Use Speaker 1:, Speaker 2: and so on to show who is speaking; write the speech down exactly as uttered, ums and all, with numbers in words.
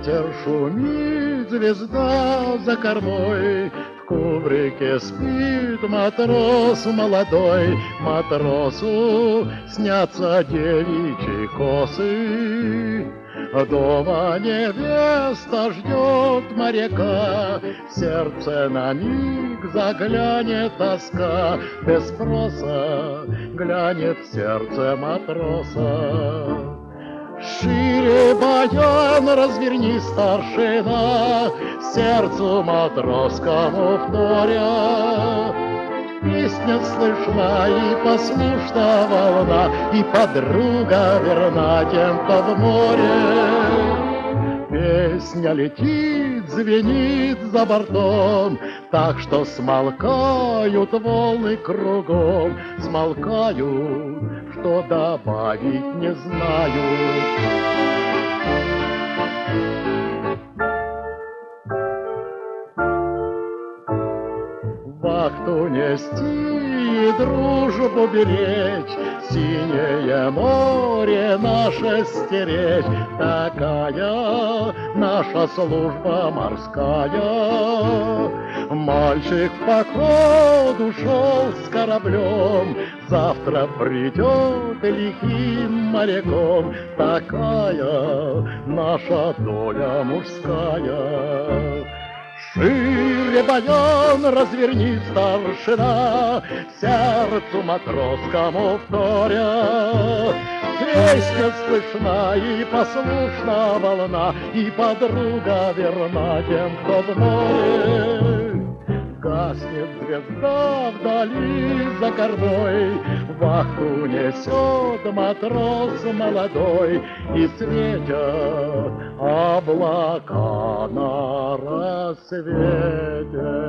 Speaker 1: ветер шумит, звезда за кормой, в кубрике спит матрос молодой. Матросу снятся девичьи косы, дома невеста ждет моряка, в сердце на миг заглянет тоска, без спроса глянет в сердце матроса. Шире баян разверни, старшина, сердцу матросскому вторя. Песня слышна и послушна волна, и подруга верна тем, кто в море. Песня летит, звенит за бортом, так что смолкают волны кругом, смолкают, что добавить не знают. Вахту нести и дружбу беречь, синее море наше стеречь. Такая наша служба морская. Мальчик в поход ушел с кораблем, завтра придет лихим моряком. Такая наша доля мужская. Шире баян разверни, старшина, сердцу матросскому вторя. Песня слышна и послушна волна, и подруга верна тем, кто в море. Гаснет звезда вдали за кормой, вахту несет матрос молодой, и светят облака на рассвете.